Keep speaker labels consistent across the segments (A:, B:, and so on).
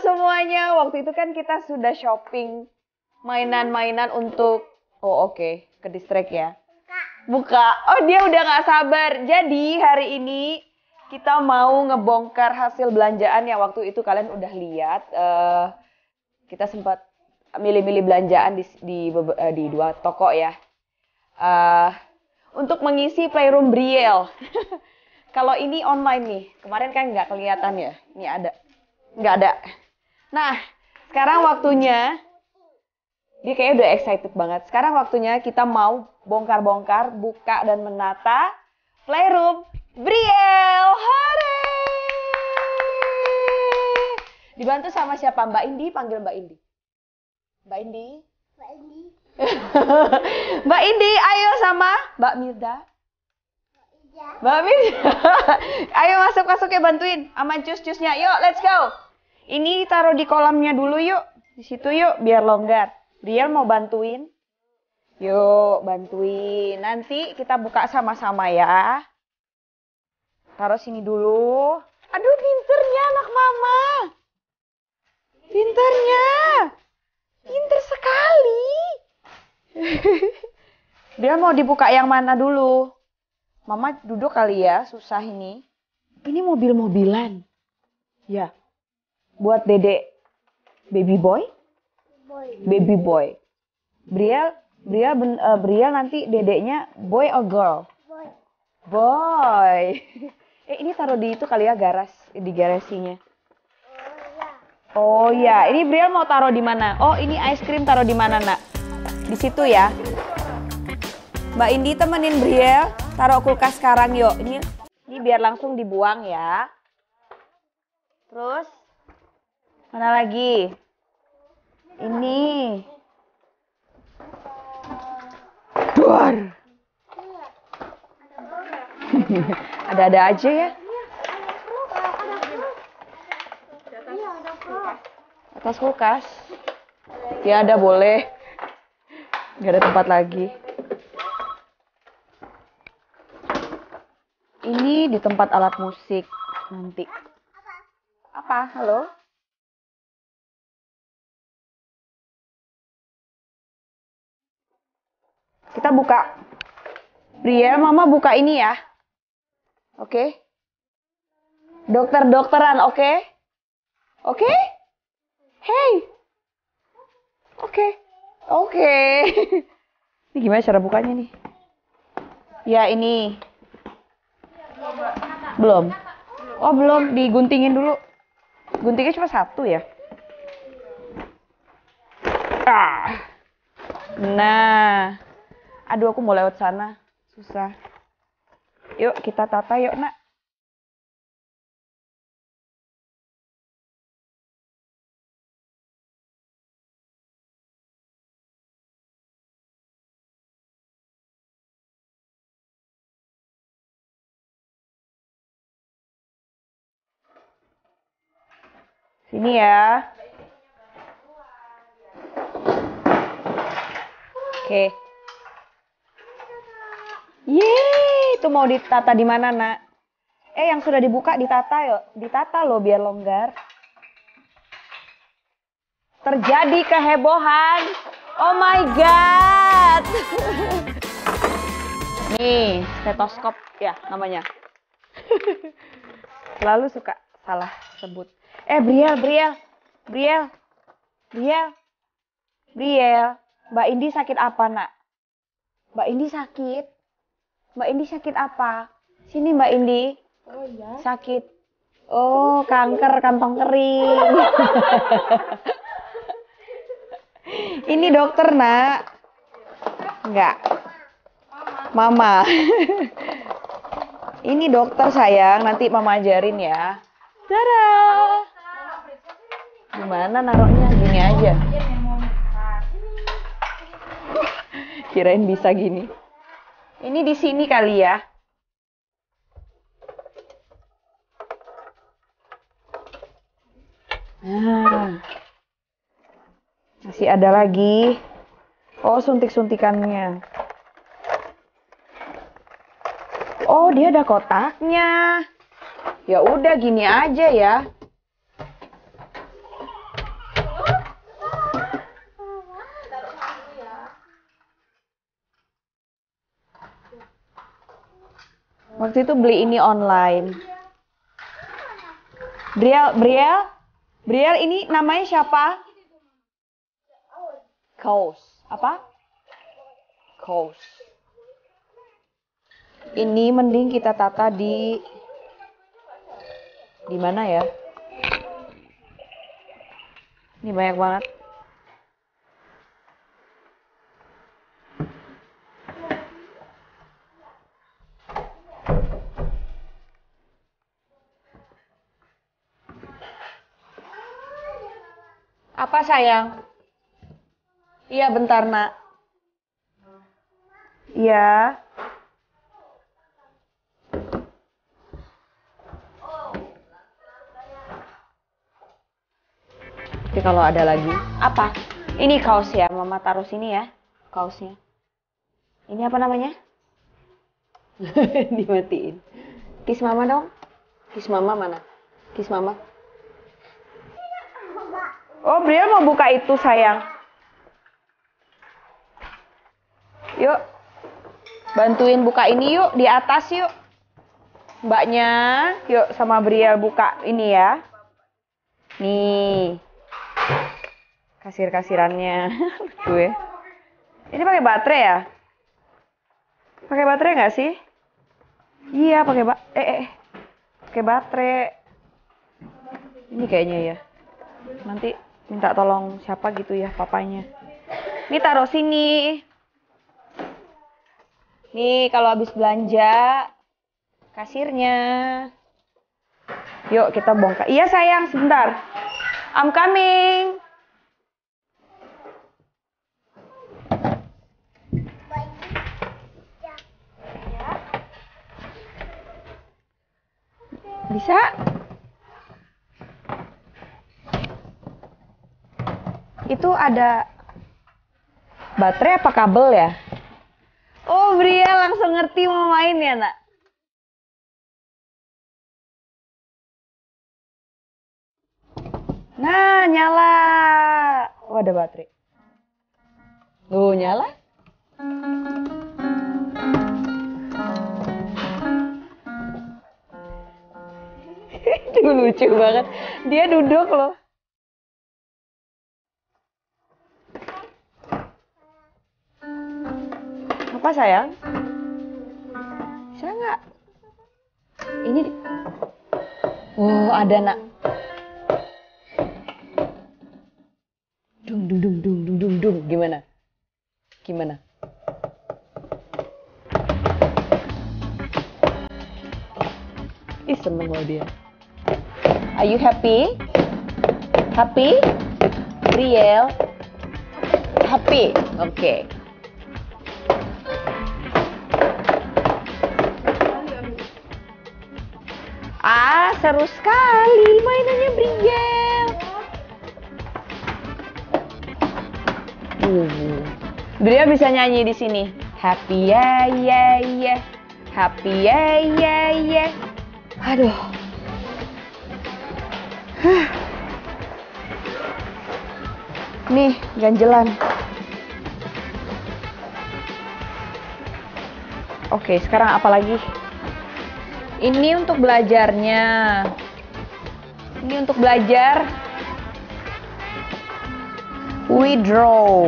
A: semuanya. Waktu itu kan kita sudah shopping mainan-mainan untuk... Oh oke, ke distrik ya. Buka. Oh dia udah gak sabar. Jadi hari ini kita mau ngebongkar hasil belanjaan yang waktu itu kalian udah lihat. Kita sempat milih-milih belanjaan di dua toko ya. Untuk mengisi playroom Brielle. Kalau ini online nih, kemarin kan nggak kelihatan ya. Ini ada, nggak ada. Nah, sekarang waktunya, dia kayaknya udah excited banget. Sekarang waktunya kita mau bongkar-bongkar, buka dan menata playroom Brielle. Hore! Dibantu sama siapa? Mbak Indi, panggil Mbak Indi. Mbak Indi. Mbak Indi. Mbak Indi, ayo sama Mbak Mirda. Mbak Mirda. Ayo masuk ya bantuin. Aman cus-cusnya. Yuk, let's go. Ini taruh di kolamnya dulu yuk. Di situ yuk, biar longgar. Brielle mau bantuin. Yuk, bantuin. Nanti kita buka sama-sama ya. Taruh sini dulu. Aduh, pinternya anak mama. Pinternya. Pinter sekali. Dia mau dibuka yang mana dulu? Mama duduk kali ya, susah ini. Ini mobil-mobilan. Ya. Buat dedek baby boy? Baby boy. Brielle nanti dedeknya boy or girl? Boy. Ini taruh di itu kali ya, di garasinya. Oh ya, ini Brielle mau taruh di mana? Oh, ini es krim taruh di mana, Nak? Di situ ya. Mbak Indi temenin Brielle taruh kulkas sekarang yuk. Ini biar langsung dibuang ya. Terus mana lagi? Ini. Duar. Ada-ada aja ya. Atas kulkas. Ya ada boleh. Gak ada tempat lagi. Ini di tempat alat musik nanti. Apa? Halo? Kita buka. Brielle, Mama buka ini ya. Oke? Dokter-dokteran, oke? Oke? Hey! Oke. Ini gimana cara bukanya nih? Ya ini. Belum. Oh belum, diguntingin dulu. Guntingnya cuma satu ya. Nah. Aduh aku mau lewat sana. Susah. Yuk kita tata yuk nak. Sini ya. Oke. Yeay, itu mau ditata di mana, Nak? Yang sudah dibuka ditata yuk. Ditata loh biar longgar. Terjadi kehebohan. Oh my god. Nih, stetoskop ya namanya. Selalu suka salah sebut. Brielle. Mbak Indi sakit apa, Nak? Mbak Indi sakit apa? Sini Mbak Indi. Oh iya. Sakit. Oh, kanker kantong kering. Ini dokter, Nak. Enggak. Mama. Ini dokter sayang, nanti Mama ajarin ya. Dadah. Gimana naruhnya? Gini aja. Kirain bisa gini. Ini di sini kali ya. Nah. Masih ada lagi. Oh, suntik-suntikannya. Oh, dia ada kotaknya. Ya udah gini aja ya. Waktu itu beli ini online. Briel ini namanya siapa? Kaos. Apa? Kaos. Ini mending kita tata di mana ya? Ini banyak banget. Apa sayang? Iya bentar nak. Iya. Tapi kalau ada lagi, apa? Ini kaos ya, Mama taruh sini ya, kaosnya. Ini apa namanya? Dimatiin. Kiss Mama dong. Kiss Mama mana? Kiss Mama. Oh, Brian mau buka itu sayang. Yuk. Bantuin buka ini yuk, di atas yuk. Mbaknya, yuk sama Briel buka ini ya. Nih. Kasir-kasirannya. Lucu ya. Ini pakai baterai ya? Pakai baterai nggak sih? Iya, pakai pakai baterai. Ini kayaknya ya. Nanti minta tolong siapa gitu ya, papanya. Ini taruh sini. Nih, kalau habis belanja, kasirnya. Yuk, kita bongkar. Iya, sayang, sebentar. I'm coming. Bisa? Itu ada baterai apa kabel ya? Oh, Bria langsung ngerti mau main ya, nak? Nah, nyala. Oh, ada baterai. Tuh, nyala. Itu lucu banget. Dia duduk loh. Apa sayang? Bisa nggak? Ini. Oh, ada nak. Dung dung dung dung dung dung dung. Gimana? Gimana? Ih, seneng loh dia. Are you happy? Happy? Briel? Happy? Oke. Okay. Ah, seru sekali mainannya Briel. Briel bisa nyanyi di sini. Happy ya ya ya. Happy ya ya ya. Aduh. Nih, ganjelan. Oke, sekarang apa lagi? Ini untuk belajarnya. Ini untuk belajar. We draw.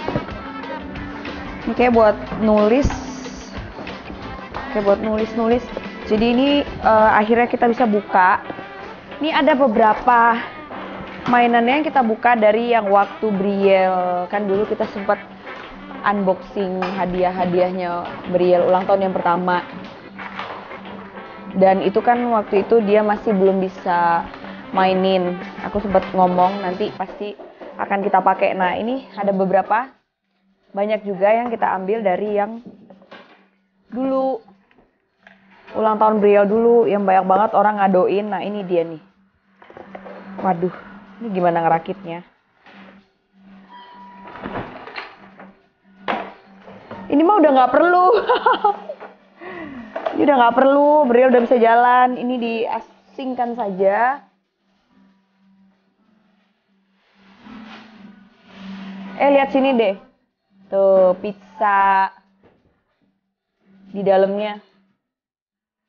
A: Ini kayak buat nulis. Kayak buat nulis-nulis. Jadi ini akhirnya kita bisa buka. Ini ada beberapa mainannya yang kita buka dari yang waktu Briel. Kan dulu kita sempat unboxing hadiah-hadiahnya Briel ulang tahun yang pertama. Dan itu kan waktu itu dia masih belum bisa mainin. Aku sempat ngomong nanti pasti akan kita pakai. Nah, ini ada beberapa. Banyak juga yang kita ambil dari yang dulu. Ulang tahun Briel dulu yang banyak banget orang ngadoin. Nah, ini dia nih. Waduh, ini gimana ngerakitnya? Ini mah udah nggak perlu. Ini udah nggak perlu, Briel udah bisa jalan. Ini diasingkan saja. Lihat sini deh. Tuh, pizza di dalamnya.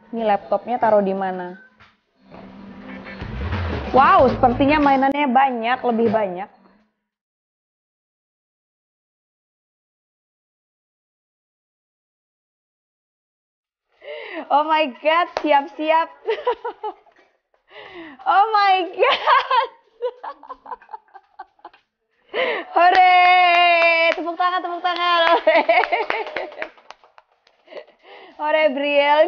A: Ini laptopnya taruh di mana? Wow, sepertinya mainannya banyak, lebih banyak. Oh my god, siap-siap. Oh my god. Hore! Tepuk tangan, tepuk tangan. Hore, Hore Briel.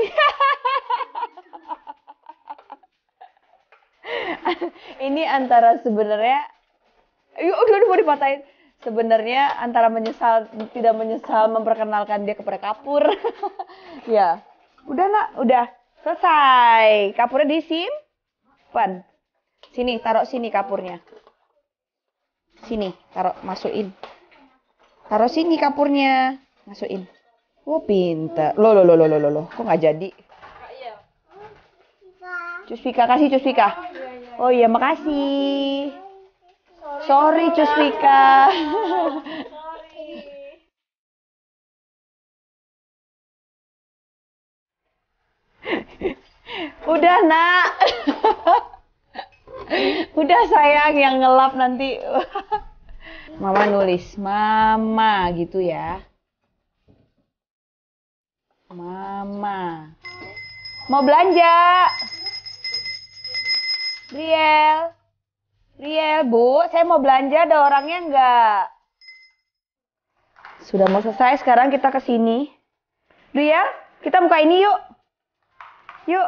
A: Ini antara sebenarnya, udah mau dipatahin. Sebenarnya antara menyesal, tidak menyesal memperkenalkan dia kepada kapur. Ya, udah nak, udah selesai. Kapurnya disimpan. Sini, taruh sini kapurnya. Sini, taruh, masukin. Taruh sini kapurnya, masukin. Oh, pintar. Loh. Kok nggak jadi? Cuspika, kasih Cuspika. Oh iya, makasih. Sorry Cuspika. Udah nak. Udah sayang, yang ngelap nanti. Mama nulis mama gitu ya. Mama. Mau belanja? Briel. Briel, Bu, saya mau belanja, ada orangnya enggak? Sudah mau selesai, sekarang kita ke sini. Briel, kita buka ini yuk. Yuk.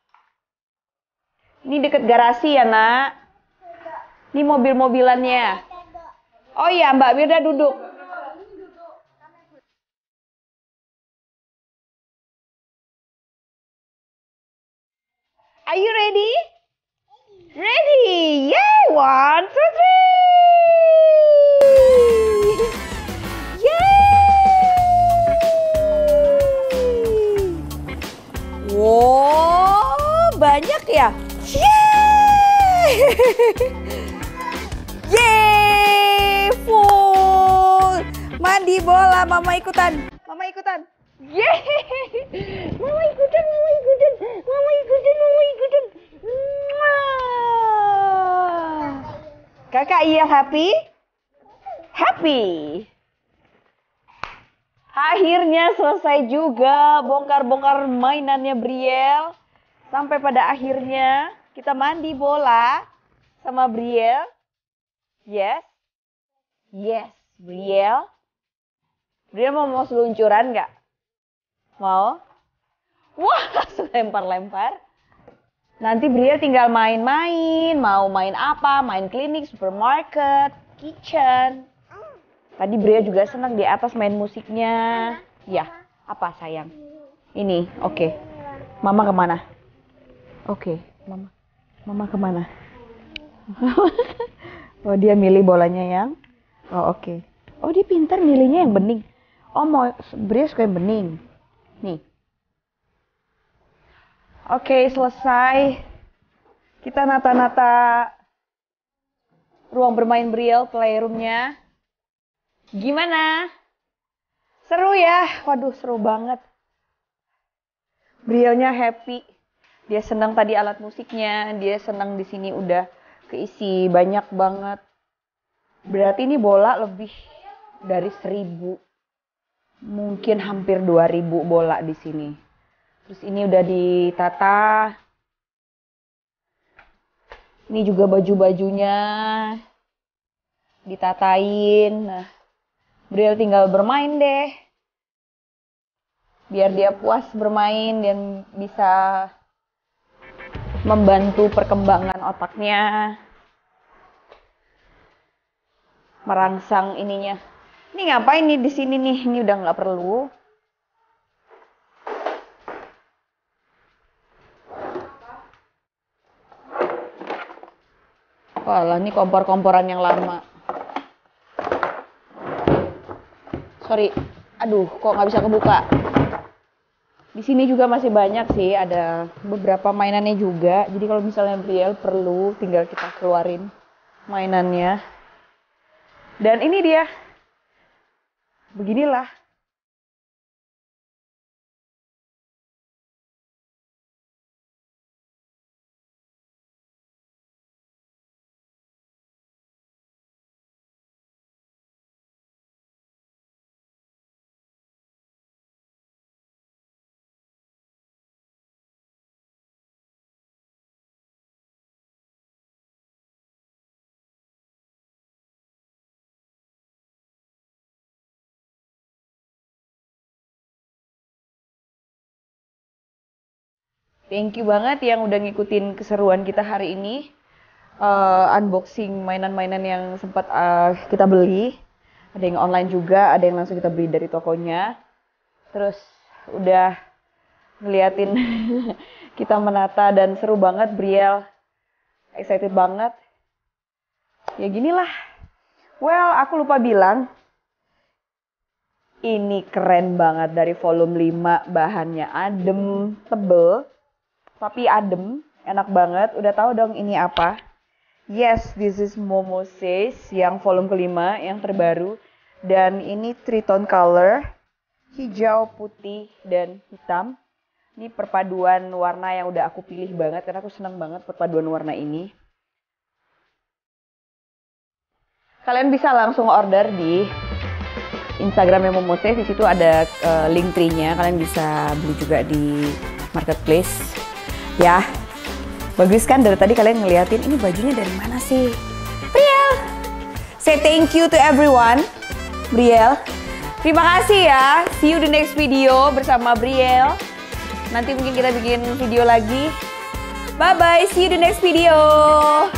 A: Ini deket garasi ya, nak. Ini mobil-mobilannya. Oh iya, Mbak Mirda duduk. Are you ready? Ready! Yay! 1, 2, 3! Yay! Wow, banyak ya? Yeay! Yeay! Full! Mandi bola, mama ikutan. Mama ikutan. Yeay! Mama ikutan. Kakak iya happy? Happy. Akhirnya selesai juga bongkar-bongkar mainannya Briel. Sampai pada akhirnya kita mandi bola sama Briel. Yes. Yes, Briel. Briel mau seluncuran nggak? Mau? Wah, lempar-lempar. Nanti Briel tinggal main-main. Mau main apa? Main klinik, supermarket, kitchen. Tadi Briel juga senang di atas main musiknya. Ya, apa sayang? Ini, oke. Mama kemana? Oke, Mama. Mama kemana? Oh, dia milih bolanya yang? Oh, oke. Oh, dia pintar milihnya yang bening. Oh, mau Briel suka yang bening. Nih. Oke, selesai. Kita nata-nata ruang bermain Briel, playroomnya. Gimana? Seru ya? Waduh, seru banget. Brielnya happy. Dia senang tadi alat musiknya. Dia senang di sini udah keisi banyak banget. Berarti ini bola lebih dari 1.000. Mungkin hampir 2.000 bola di sini. Terus ini udah ditata. Ini juga baju-bajunya ditatain. Nah, Briel tinggal bermain deh. Biar dia puas bermain dan bisa membantu perkembangan otaknya. Merangsang ininya. Ini ngapain nih di sini nih? Ini udah nggak perlu. Walah, ini kompor-komporan yang lama. Sorry, aduh, kok nggak bisa kebuka. Di sini juga masih banyak sih, ada beberapa mainannya juga. Jadi kalau misalnya Briel perlu, tinggal kita keluarin mainannya. Dan ini dia. Beginilah Thank you banget yang udah ngikutin keseruan kita hari ini. Unboxing mainan-mainan yang sempat kita beli. Ada yang online juga, ada yang langsung kita beli dari tokonya. Terus udah ngeliatin kita menata dan seru banget, Briel. Excited banget. Ya ginilah. Well, aku lupa bilang. Ini keren banget dari volume 5. Bahannya adem, tebel. Tapi adem, enak banget. Udah tahu dong ini apa? Yes, this is Momo Says yang volume kelima, yang terbaru. Dan ini 3-tone color, hijau, putih, dan hitam. Ini perpaduan warna yang udah aku pilih banget, karena aku senang banget perpaduan warna ini. Kalian bisa langsung order di Instagramnya Momo Says, di situ ada link tree-nya. Kalian bisa beli juga di marketplace. Ya, bagus kan dari tadi kalian ngeliatin ini bajunya dari mana sih? Briel, say thank you to everyone. Briel, terima kasih ya. See you the next video bersama Briel. Nanti mungkin kita bikin video lagi. Bye bye, see you the next video.